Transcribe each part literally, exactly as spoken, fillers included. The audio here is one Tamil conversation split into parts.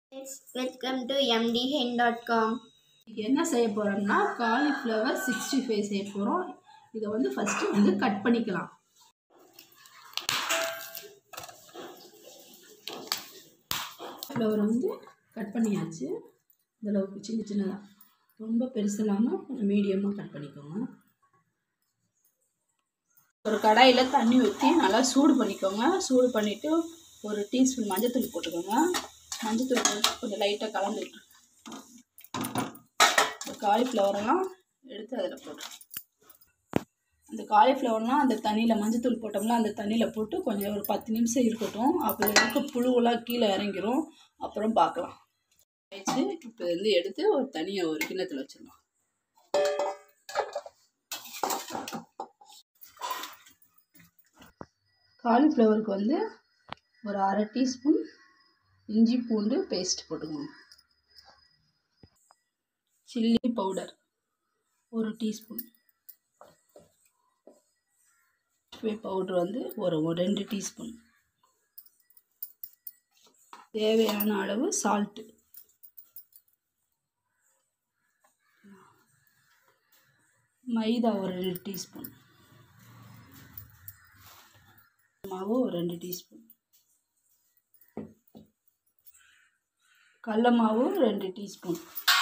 Welcome to m d hen dot com. என்ன செய்ய போறோம்னா காலிஃப்ளவர் சிக்ஸ்டி ஃபைவ் செய்ய போறோம். இதை வந்து ஃபர்ஸ்ட் வந்து கட் பண்ணிக்கலாம். ஃப்ளவர் வந்து கட் பண்ணியாச்சு. இந்த அளவுக்கு சின்ன சின்னதாக, ரொம்ப பெருசு இல்லாமல் மீடியமாக கட் பண்ணிக்கோங்க. ஒரு கடாயில் தண்ணி ஊற்றி நல்லா சூடு பண்ணிக்கோங்க. சூடு பண்ணிவிட்டு ஒரு டீஸ்பூன் மஞ்சத்தூள் போட்டுக்கோங்க. மஞ்சத்தூள் போட்டு கொஞ்சம் லைட்டாக கலந்துட்டு இந்த காலிஃப்ளவரெல்லாம் எடுத்து அதில் போட்டு அந்த காலிஃப்ளவர்லாம் அந்த தண்ணியில் மஞ்சத்தூள் போட்டோம்னா அந்த தண்ணியில் போட்டு கொஞ்சம் ஒரு பத்து நிமிஷம் இருக்கட்டும். அப்போ இருக்க புழுவெல்லாம் கீழே இறங்கிரும். அப்புறம் பார்க்கலாம். வச்சு இப்போ வந்து எடுத்து ஒரு தனியாக ஒரு கிண்ணத்தில் வச்சிடலாம். காலிஃப்ளவருக்கு வந்து ஒரு அரை டீஸ்பூன் இஞ்சி பூண்டு பேஸ்ட் போட்டுக்கணும். சில்லி பவுடர் ஒரு டீஸ்பூன், பவுடர் வந்து ஒரு ரெண்டு டீஸ்பூன், தேவையான அளவு சால்ட்டு, மைதா ஒரு ரெண்டு டீஸ்பூன், மாவு ஒரு ரெண்டு டீஸ்பூன், கடல மாவு ரெண்டு டீஸ்பூன்,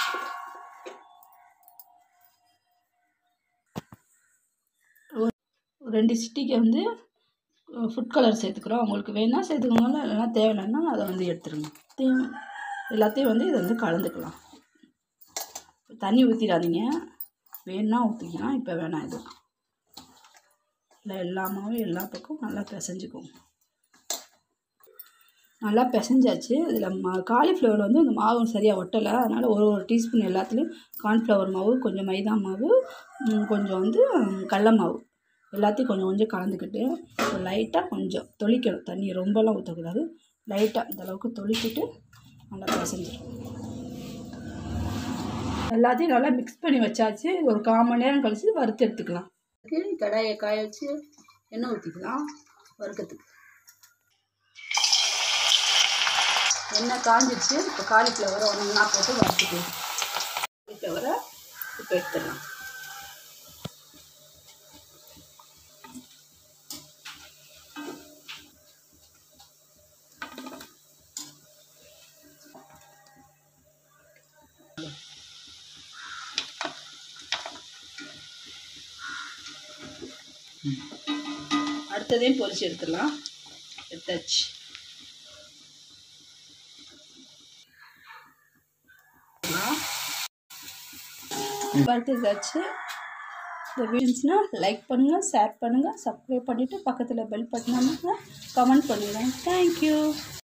ரெண்டு சிட்டிக்கு வந்து ஃபுட் கலர் சேர்த்துக்கிறோம். உங்களுக்கு வேணால் சேர்த்துக்கோங்க, இல்லைன்னா தேவையில்லைன்னா அதை வந்து எடுத்துருங்க. எல்லாத்தையும் வந்து இதை வந்து கலந்துக்கலாம். தண்ணி ஊற்றிடாதீங்க, வேணா ஊற்றிக்கலாம், இப்போ வேணாம். இது இல்லை எல்லாமாவும் எல்லா பக்கம் நல்லா பிசைஞ்சுக்கோங்க. நல்லா பிசைஞ்சாச்சு. இதில் மா காலிஃப்ளவர் வந்து இந்த மாவு சரியாக ஒட்டலை. அதனால் ஒரு ஒரு டீஸ்பூன் எல்லாத்துலேயும் கார்ன்ஃப்ளவர் மாவு, கொஞ்சம் மைதா மாவு, கொஞ்சம் வந்து கடல மாவு எல்லாத்தையும் கொஞ்சம் கொஞ்சம் கலந்துக்கிட்டு லைட்டாக கொஞ்சம் தொளிக்கணும். தண்ணி ரொம்பலாம் ஊற்றக்கூடாது. லைட்டாக இந்த அளவுக்கு தொளிக்கிட்டு நல்லா பிசைஞ்சிடும். எல்லாத்தையும் நல்லா மிக்ஸ் பண்ணி வச்சாச்சு. ஒரு கால் மணி நேரம் கழித்து வறுத்து எடுத்துக்கலாம். கடாயை காய வச்சு எண்ணெய் ஊற்றிக்கலாம். வறுக்கிறதுக்கு எண்ணெய் காஞ்சிடுச்சு. இப்போ காலிஃப்ளவரை ஒன்றா போட்டு வறுத்துக்கலாம். காலிஃப்ளவரை இப்போ எடுத்துடலாம். அடுத்ததையும் பொரிச்சு எடுத்துடலாம். எடுத்தாச்சு. வறுத்தாச்சு. இந்த வீடியோஸ்னா லைக் பண்ணுங்கள், ஷேர் பண்ணுங்கள், சப்ஸ்கிரைப் பண்ணிவிட்டு பக்கத்தில் பெல் பட்டன் கமெண்ட் பண்ணுங்கள். தேங்க்யூ.